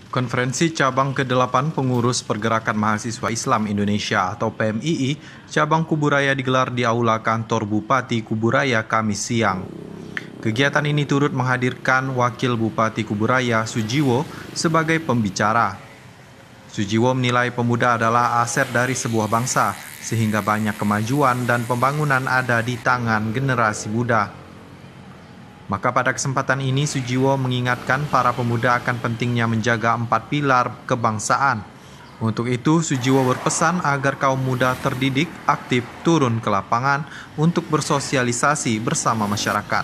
Konferensi Cabang ke-8 Pengurus Pergerakan Mahasiswa Islam Indonesia atau PMII Cabang Kuburaya digelar di Aula Kantor Bupati Kuburaya Kamis siang. Kegiatan ini turut menghadirkan Wakil Bupati Kuburaya Sujiwo sebagai pembicara. Sujiwo menilai pemuda adalah aset dari sebuah bangsa, sehingga banyak kemajuan dan pembangunan ada di tangan generasi muda. Maka pada kesempatan ini Sujiwo mengingatkan para pemuda akan pentingnya menjaga 4 pilar kebangsaan. Untuk itu Sujiwo berpesan agar kaum muda terdidik aktif turun ke lapangan untuk bersosialisasi bersama masyarakat.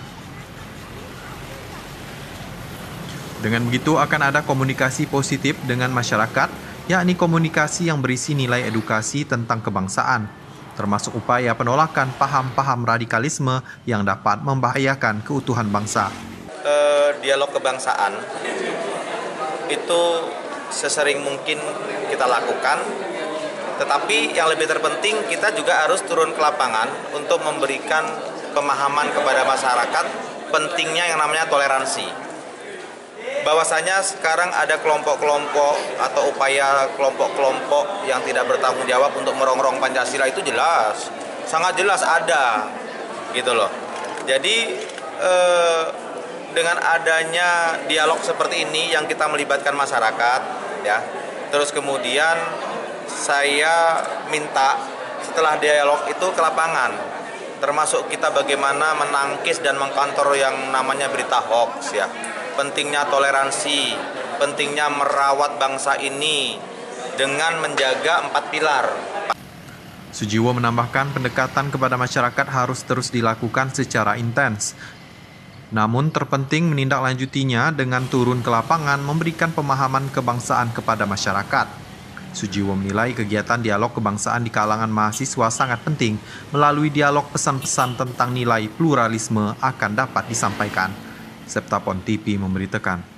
Dengan begitu akan ada komunikasi positif dengan masyarakat, yakni komunikasi yang berisi nilai edukasi tentang kebangsaan, termasuk upaya penolakan paham-paham radikalisme yang dapat membahayakan keutuhan bangsa. Dialog kebangsaan itu sesering mungkin kita lakukan, tetapi yang lebih terpenting kita juga harus turun ke lapangan untuk memberikan pemahaman kepada masyarakat pentingnya yang namanya toleransi. Bahwasanya sekarang ada kelompok-kelompok atau upaya kelompok-kelompok yang tidak bertanggung jawab untuk merongrong Pancasila itu jelas, sangat jelas ada, gitu loh. Jadi dengan adanya dialog seperti ini yang kita melibatkan masyarakat, ya, terus kemudian saya minta setelah dialog itu ke lapangan, termasuk kita bagaimana menangkis dan mengkantor yang namanya berita hoax, ya. Pentingnya toleransi, pentingnya merawat bangsa ini dengan menjaga 4 pilar. Sujiwo menambahkan pendekatan kepada masyarakat harus terus dilakukan secara intens. Namun terpenting menindaklanjutinya dengan turun ke lapangan memberikan pemahaman kebangsaan kepada masyarakat. Sujiwo menilai kegiatan dialog kebangsaan di kalangan mahasiswa sangat penting. Melalui dialog pesan-pesan tentang nilai pluralisme akan dapat disampaikan. Septapon TV memberitakan.